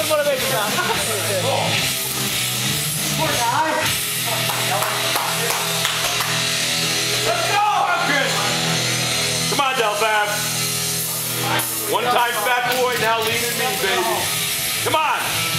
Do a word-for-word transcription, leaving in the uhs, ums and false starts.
Good motivation, Tom. Poor guy. Let's go! Good. Come on, Del Fab. One time fat boy, now lean and mean, baby. Come on.